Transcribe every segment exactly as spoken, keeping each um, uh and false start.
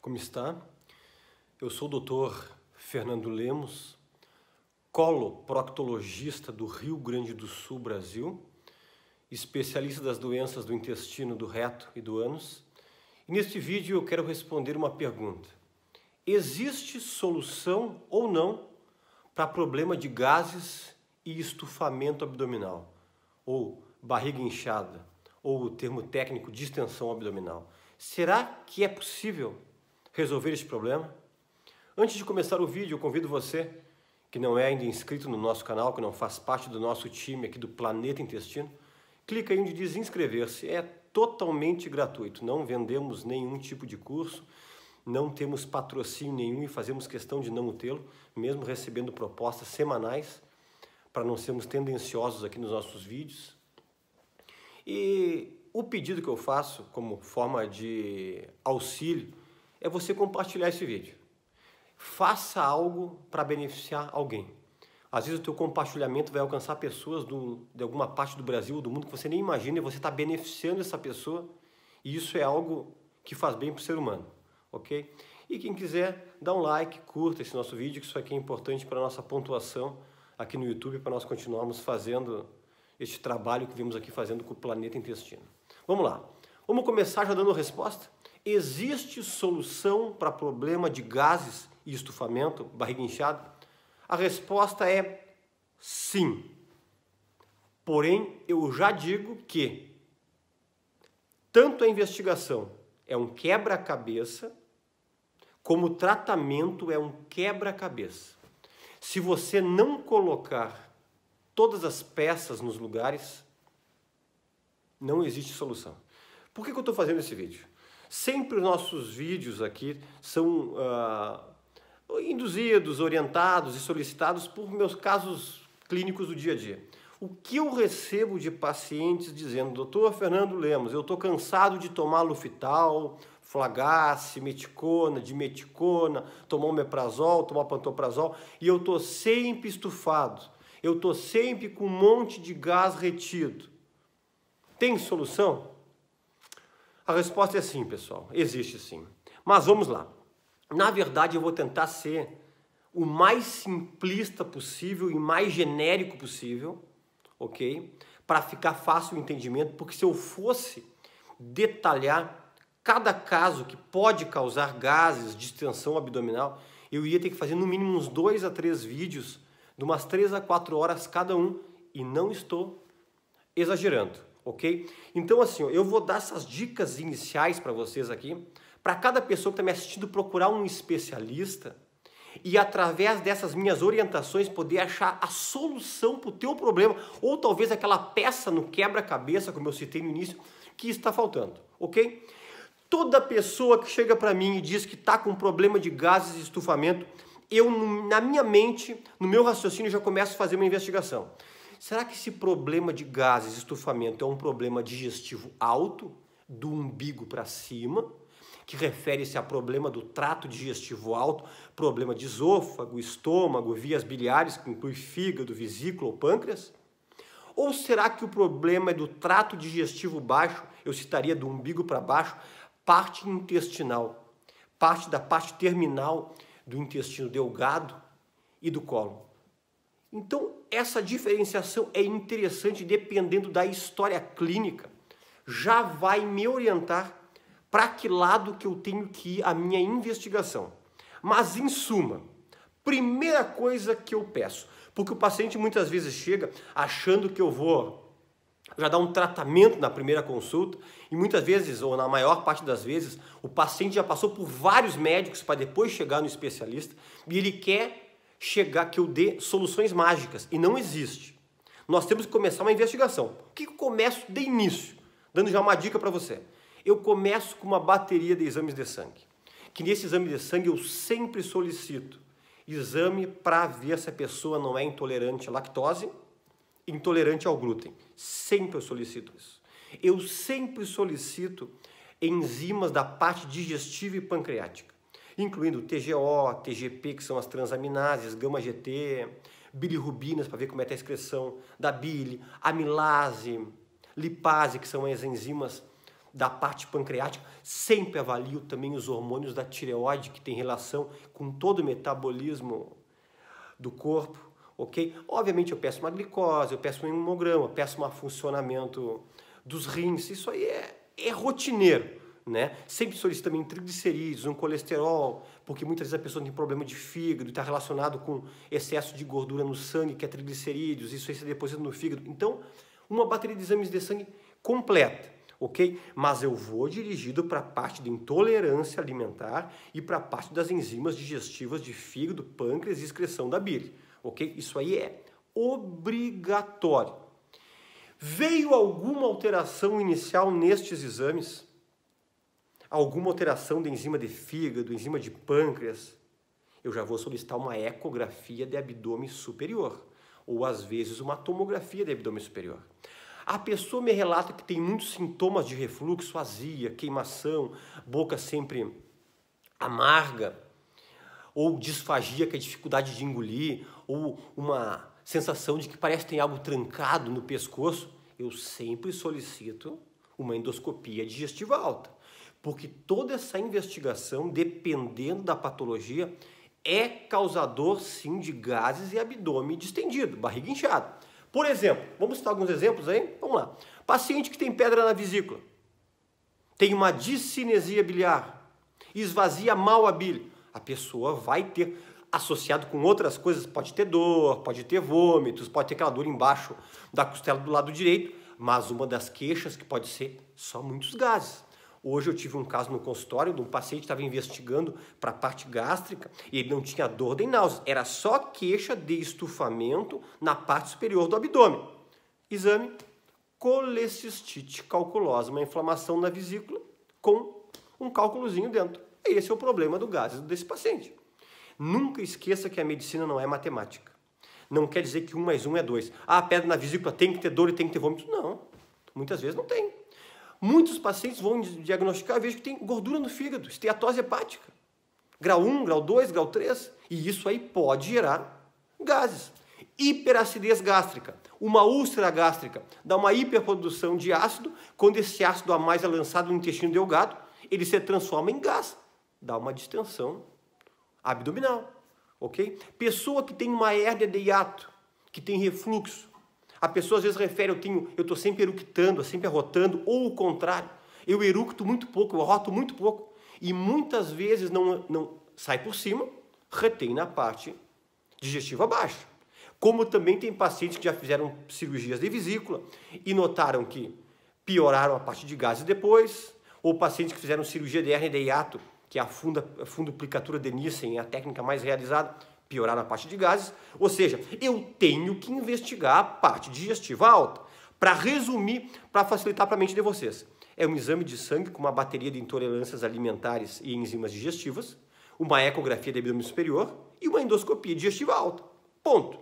como está? Eu sou o doutor Fernando Lemos, coloproctologista do Rio Grande do Sul, Brasil, especialista das doenças do intestino, do reto e do ânus. E neste vídeo eu quero responder uma pergunta. Existe solução ou não para problema de gases e estufamento abdominal, ou barriga inchada, ou o termo técnico distensão abdominal? Será que é possível resolver este problema? Antes de começar o vídeo, eu convido você, que não é ainda inscrito no nosso canal, que não faz parte do nosso time aqui do Planeta Intestino, clica aí onde diz inscrever-se. É totalmente gratuito, não vendemos nenhum tipo de curso, não temos patrocínio nenhum e fazemos questão de não o tê-lo, mesmo recebendo propostas semanais, para não sermos tendenciosos aqui nos nossos vídeos. E o pedido que eu faço, como forma de auxílio, é você compartilhar esse vídeo. Faça algo para beneficiar alguém. Às vezes o teu compartilhamento vai alcançar pessoas do, de alguma parte do Brasil ou do mundo que você nem imagina e você está beneficiando essa pessoa. E isso é algo que faz bem para o ser humano, ok? E quem quiser, dá um like, curta esse nosso vídeo, que isso aqui é importante para a nossa pontuação aqui no YouTube, para nós continuarmos fazendo este trabalho que vimos aqui fazendo com o Planeta Intestino. Vamos lá. Vamos começar já dando a resposta? Existe solução para problema de gases e estufamento, barriga inchada? A resposta é sim. Porém, eu já digo que tanto a investigação é um quebra-cabeça, como o tratamento é um quebra-cabeça. Se você não colocar todas as peças nos lugares, não existe solução. Por que que eu estou fazendo esse vídeo? Sempre os nossos vídeos aqui são uh, induzidos, orientados e solicitados por meus casos clínicos do dia a dia. O que eu recebo de pacientes dizendo: doutor Fernando Lemos, eu estou cansado de tomar Lufital, Flagace, meticona, dimeticona, tomar omeprazol, tomar pantoprazol, e eu estou sempre estufado, eu estou sempre com um monte de gás retido. Tem solução? A resposta é sim, pessoal. Existe sim. Mas vamos lá. Na verdade, eu vou tentar ser o mais simplista possível e mais genérico possível, ok? Para ficar fácil o entendimento, porque se eu fosse detalhar cada caso que pode causar gases, distensão abdominal, eu ia ter que fazer no mínimo uns dois a três vídeos, de umas três a quatro horas cada um, e não estou exagerando. Ok? Então, assim, eu vou dar essas dicas iniciais para vocês aqui, para cada pessoa que está me assistindo procurar um especialista e, através dessas minhas orientações, poder achar a solução para o teu problema, ou talvez aquela peça no quebra-cabeça, como eu citei no início, que está faltando, ok? Toda pessoa que chega para mim e diz que está com problema de gases e estufamento, eu, na minha mente, no meu raciocínio, já começo a fazer uma investigação. Será que esse problema de gases e estufamento é um problema digestivo alto, do umbigo para cima, que refere-se a problema do trato digestivo alto, problema de esôfago, estômago, vias biliares, que inclui fígado, vesícula ou pâncreas? Ou será que o problema é do trato digestivo baixo, eu citaria do umbigo para baixo, parte intestinal, parte da parte terminal do intestino delgado e do cólon? Então, essa diferenciação é interessante dependendo da história clínica. Já vai me orientar para que lado que eu tenho que ir a minha investigação. Mas, em suma, primeira coisa que eu peço, porque o paciente muitas vezes chega achando que eu vou já dar um tratamento na primeira consulta, e muitas vezes, ou na maior parte das vezes, o paciente já passou por vários médicos para depois chegar no especialista, e ele quer chegar que eu dê soluções mágicas, e não existe. Nós temos que começar uma investigação. O que eu começo de início? Dando já uma dica para você. Eu começo com uma bateria de exames de sangue, que nesse exame de sangue eu sempre solicito exame para ver se a pessoa não é intolerante à lactose, intolerante ao glúten. Sempre eu solicito isso. Eu sempre solicito enzimas da parte digestiva e pancreática, incluindo T G O, T G P, que são as transaminases, gama-G T, bilirrubinas, para ver como é que é a excreção da bile, amilase, lipase, que são as enzimas da parte pancreática, sempre avalio também os hormônios da tireoide, que tem relação com todo o metabolismo do corpo, ok? Obviamente eu peço uma glicose, eu peço um hemograma, eu peço um funcionamento dos rins, isso aí é, é rotineiro, né? Sempre solicito também triglicerídeos, um colesterol, porque muitas vezes a pessoa tem problema de fígado, está relacionado com excesso de gordura no sangue, que é triglicerídeos, isso aí se deposita no fígado. Então, uma bateria de exames de sangue completa, ok? Mas eu vou dirigido para a parte de intolerância alimentar e para a parte das enzimas digestivas de fígado, pâncreas e excreção da bile, ok? Isso aí é obrigatório. Veio alguma alteração inicial nestes exames? Alguma alteração da enzima de fígado, enzima de pâncreas? Eu já vou solicitar uma ecografia de abdômen superior, ou às vezes uma tomografia de abdômen superior. A pessoa me relata que tem muitos sintomas de refluxo, azia, queimação, boca sempre amarga, ou disfagia, que é dificuldade de engolir, ou uma sensação de que parece que tem algo trancado no pescoço. Eu sempre solicito uma endoscopia digestiva alta, porque toda essa investigação, dependendo da patologia, é causador sim de gases e abdômen distendido, barriga inchada. Por exemplo, vamos citar alguns exemplos aí? Vamos lá. Paciente que tem pedra na vesícula, tem uma discinesia biliar, esvazia mal a bile, a pessoa vai ter, associado com outras coisas, pode ter dor, pode ter vômitos, pode ter aquela dor embaixo da costela do lado direito, mas uma das queixas que pode ser só muitos gases. Hoje eu tive um caso no consultório de um paciente que estava investigando para a parte gástrica e ele não tinha dor nem náusea, era só queixa de estufamento na parte superior do abdômen. Exame, colecistite calculosa, uma inflamação na vesícula com um cálculozinho dentro. Esse é o problema do gases desse paciente. Nunca esqueça que a medicina não é matemática. Não quer dizer que um mais um é dois. Ah, a pedra na vesícula tem que ter dor e tem que ter vômito. Não, muitas vezes não tem. Muitos pacientes vão diagnosticar e vejo que tem gordura no fígado, esteatose hepática. Grau um, grau dois, grau três. E isso aí pode gerar gases. Hiperacidez gástrica. Uma úlcera gástrica dá uma hiperprodução de ácido. Quando esse ácido a mais é lançado no intestino delgado, ele se transforma em gás. Dá uma distensão abdominal. Ok? Pessoa que tem uma hérnia de hiato, que tem refluxo. A pessoa às vezes refere, eu tenho, eu estou sempre eructando, sempre arrotando, ou o contrário, eu eructo muito pouco, eu arroto muito pouco, e muitas vezes não, não sai por cima, retém na parte digestiva baixa. Como também tem pacientes que já fizeram cirurgias de vesícula e notaram que pioraram a parte de gases depois, ou pacientes que fizeram cirurgia de hérnia de hiato, que é a fundoplicatura de Nissen, a técnica mais realizada, piorar na parte de gases, ou seja, eu tenho que investigar a parte digestiva alta. Para resumir, para facilitar para a mente de vocês, é um exame de sangue com uma bateria de intolerâncias alimentares e enzimas digestivas, uma ecografia de abdômen superior e uma endoscopia digestiva alta. Ponto.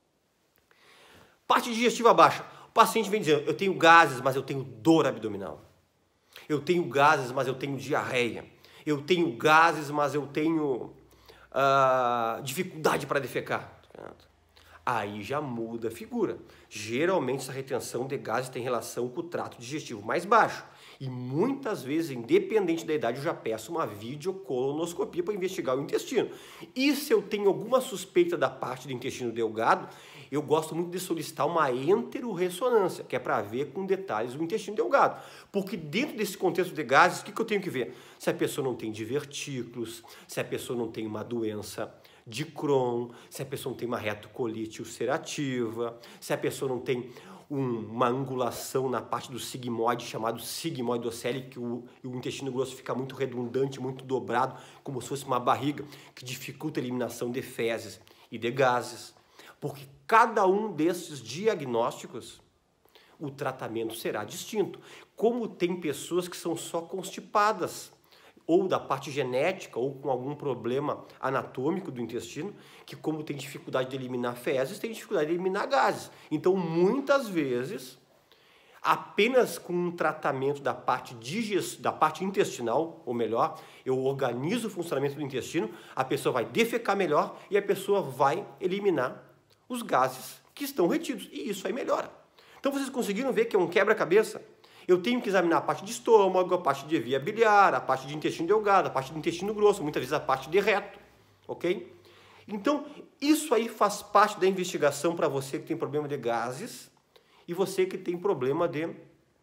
Parte digestiva baixa. O paciente vem dizendo, eu tenho gases, mas eu tenho dor abdominal. Eu tenho gases, mas eu tenho diarreia. Eu tenho gases, mas eu tenho... Uh, dificuldade para defecar. Aí já muda a figura. Geralmente essa retenção de gases tem relação com o trato digestivo mais baixo. E muitas vezes, independente da idade, eu já peço uma videocolonoscopia para investigar o intestino. E se eu tenho alguma suspeita da parte do intestino delgado, eu gosto muito de solicitar uma enterorressonância, que é para ver com detalhes o intestino delgado. Porque dentro desse contexto de gases, o que, que eu tenho que ver? Se a pessoa não tem divertículos, se a pessoa não tem uma doença de Crohn, se a pessoa não tem uma retocolite ulcerativa, se a pessoa não tem um, uma angulação na parte do sigmoide, chamado sigmoidocele, que o, o intestino grosso fica muito redundante, muito dobrado, como se fosse uma barriga, que dificulta a eliminação de fezes e de gases. Porque cada um desses diagnósticos, o tratamento será distinto. Como tem pessoas que são só constipadas, ou da parte genética, ou com algum problema anatômico do intestino, que como tem dificuldade de eliminar fezes, tem dificuldade de eliminar gases. Então, muitas vezes, apenas com um tratamento da parte, digest... da parte intestinal, ou melhor, eu organizo o funcionamento do intestino, a pessoa vai defecar melhor e a pessoa vai eliminar os gases que estão retidos. E isso aí melhora. Então, vocês conseguiram ver que é um quebra-cabeça? Eu tenho que examinar a parte de estômago, a parte de via biliar, a parte de intestino delgado, a parte de intestino grosso, muitas vezes a parte de reto, ok? Então, isso aí faz parte da investigação para você que tem problema de gases e você que tem problema de uh,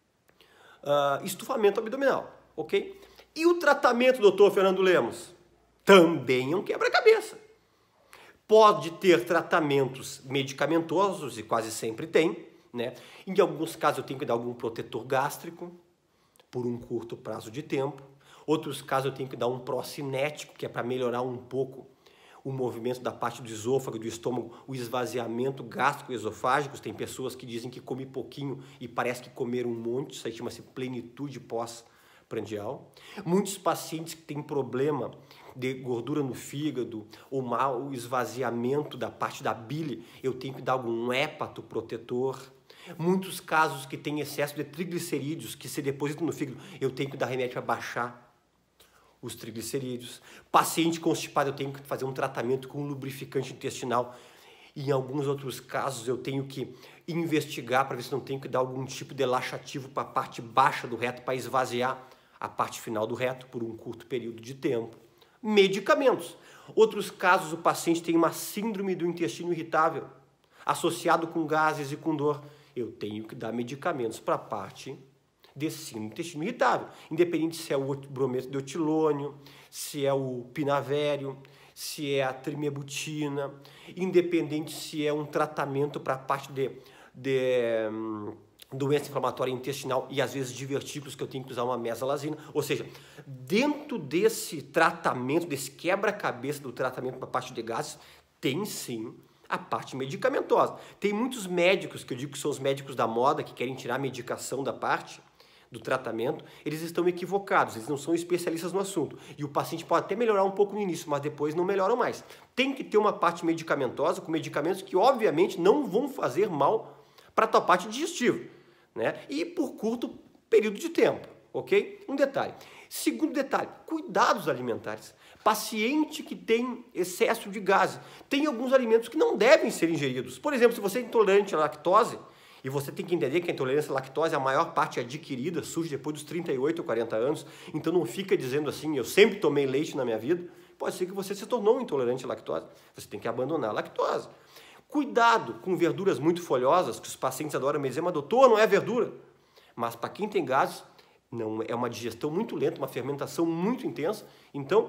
estufamento abdominal, ok? E o tratamento, doutor Fernando Lemos? Também é um quebra-cabeça. Pode ter tratamentos medicamentosos, e quase sempre tem, né? Em alguns casos eu tenho que dar algum protetor gástrico por um curto prazo de tempo. Outros casos eu tenho que dar um procinético, que é para melhorar um pouco o movimento da parte do esôfago, do estômago, o esvaziamento gástrico-esofágico. Tem pessoas que dizem que come pouquinho e parece que comeram um monte, isso aí chama-se plenitude pós-prandial. Muitos pacientes que têm problema de gordura no fígado, ou mau esvaziamento da parte da bile, eu tenho que dar algum hépato protetor. Muitos casos que têm excesso de triglicerídeos que se depositam no fígado, eu tenho que dar remédio para baixar os triglicerídeos. Paciente constipado, eu tenho que fazer um tratamento com lubrificante intestinal. E em alguns outros casos eu tenho que investigar para ver se não tenho que dar algum tipo de laxativo para a parte baixa do reto, para esvaziar a parte final do reto por um curto período de tempo. Medicamentos. Outros casos, o paciente tem uma síndrome do intestino irritável, associado com gases e com dor. Eu tenho que dar medicamentos para a parte de síndrome do intestino irritável, independente se é o brometo de etilônio, se é o pinavério, se é a trimebutina, independente se é um tratamento para a parte de, de hum, doença inflamatória intestinal e às vezes divertículos que eu tenho que usar uma mesalazina. Ou seja, dentro desse tratamento, desse quebra-cabeça do tratamento para a parte de gases, tem sim a parte medicamentosa. Tem muitos médicos, que eu digo que são os médicos da moda, que querem tirar a medicação da parte do tratamento, eles estão equivocados, eles não são especialistas no assunto. E o paciente pode até melhorar um pouco no início, mas depois não melhoram mais. Tem que ter uma parte medicamentosa, com medicamentos que obviamente não vão fazer mal para a tua parte digestiva, né? E por curto período de tempo, ok? Um detalhe. Segundo detalhe, cuidados alimentares. Paciente que tem excesso de gases, tem alguns alimentos que não devem ser ingeridos. Por exemplo, se você é intolerante à lactose, e você tem que entender que a intolerância à lactose, a maior parte é adquirida, surge depois dos trinta e oito ou quarenta anos, então não fica dizendo assim, eu sempre tomei leite na minha vida. Pode ser que você se tornou intolerante à lactose, você tem que abandonar a lactose. Cuidado com verduras muito folhosas, que os pacientes adoram me dizer, mas doutor, não é verdura. Mas para quem tem gases, não, é uma digestão muito lenta, uma fermentação muito intensa, então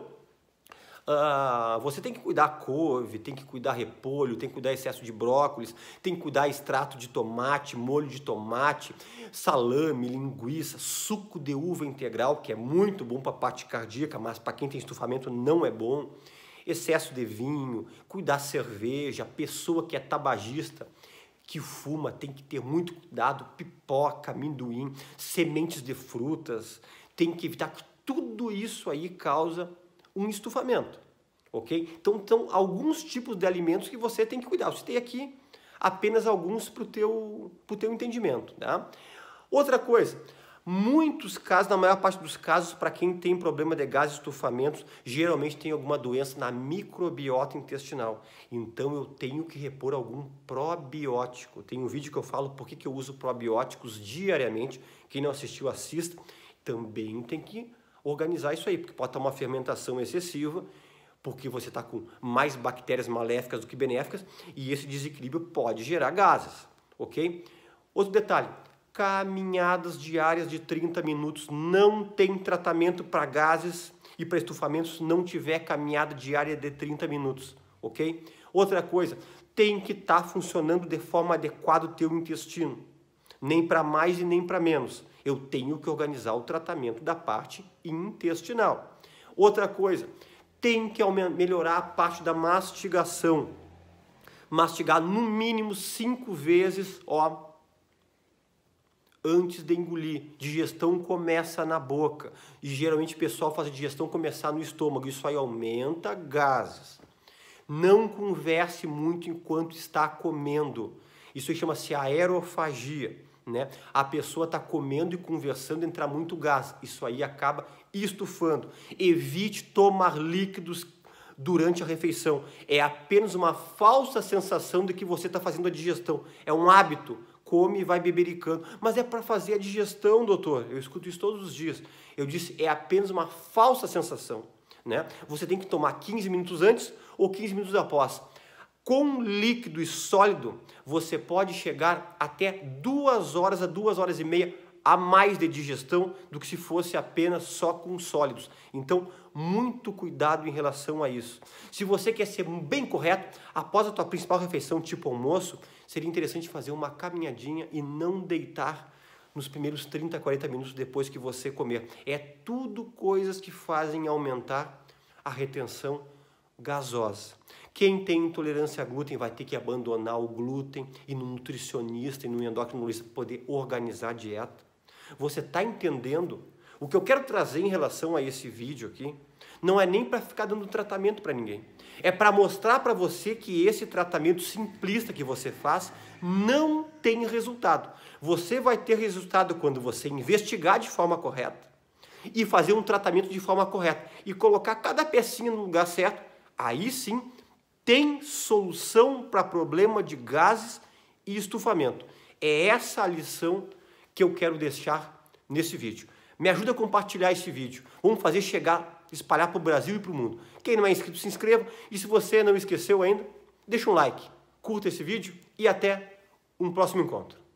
Uh, você tem que cuidar couve, tem que cuidar repolho, tem que cuidar excesso de brócolis, tem que cuidar extrato de tomate, molho de tomate, salame, linguiça, suco de uva integral, que é muito bom para a parte cardíaca, mas para quem tem estufamento não é bom. Excesso de vinho, cuidar cerveja, pessoa que é tabagista, que fuma, tem que ter muito cuidado, pipoca, amendoim, sementes de frutas, tem que evitar que tudo isso aí causa um estufamento, ok? Então, então, alguns tipos de alimentos que você tem que cuidar. Eu citei aqui apenas alguns para o teu, pro teu entendimento, tá? Outra coisa, muitos casos, na maior parte dos casos, para quem tem problema de gases e estufamentos, geralmente tem alguma doença na microbiota intestinal. Então, eu tenho que repor algum probiótico. Tem um vídeo que eu falo por que eu uso probióticos diariamente. Quem não assistiu, assista. Também tem que organizar isso aí, porque pode estar uma fermentação excessiva, porque você está com mais bactérias maléficas do que benéficas, e esse desequilíbrio pode gerar gases, ok? Outro detalhe, caminhadas diárias de trinta minutos, não tem tratamento para gases e para estufamentos se não tiver caminhada diária de trinta minutos, ok? Outra coisa, tem que estar funcionando de forma adequada o teu intestino, nem para mais e nem para menos. Eu tenho que organizar o tratamento da parte intestinal. Outra coisa, tem que melhorar a parte da mastigação. Mastigar no mínimo cinco vezes, ó, antes de engolir. Digestão começa na boca. E geralmente o pessoal faz a digestão começar no estômago. Isso aí aumenta gases. Não converse muito enquanto está comendo. Isso aí chama-se aerofagia. Né? A pessoa está comendo e conversando, entra muito gás. Isso aí acaba estufando. Evite tomar líquidos durante a refeição. É apenas uma falsa sensação de que você está fazendo a digestão. É um hábito. come e vai bebericando. Mas é para fazer a digestão, doutor. Eu escuto isso todos os dias. Eu disse, é apenas uma falsa sensação, né? Você tem que tomar quinze minutos antes ou quinze minutos após. Com líquido e sólido, você pode chegar até duas horas a duas horas e meia a mais de digestão do que se fosse apenas só com sólidos. Então, muito cuidado em relação a isso. Se você quer ser bem correto, após a tua principal refeição, tipo almoço, seria interessante fazer uma caminhadinha e não deitar nos primeiros trinta, quarenta minutos depois que você comer. É tudo coisas que fazem aumentar a retenção gasosa. Quem tem intolerância a glúten vai ter que abandonar o glúten e no nutricionista e no endocrinologista poder organizar a dieta. Você está entendendo? O que eu quero trazer em relação a esse vídeo aqui não é nem para ficar dando tratamento para ninguém. É para mostrar para você que esse tratamento simplista que você faz não tem resultado. Você vai ter resultado quando você investigar de forma correta e fazer um tratamento de forma correta e colocar cada pecinha no lugar certo. Aí sim tem solução para problema de gases e estufamento. É essa a lição que eu quero deixar nesse vídeo. Me ajuda a compartilhar esse vídeo. Vamos fazer chegar, espalhar para o Brasil e para o mundo. Quem não é inscrito, se inscreva. E se você não esqueceu ainda, deixa um like, curta esse vídeo e até um próximo encontro.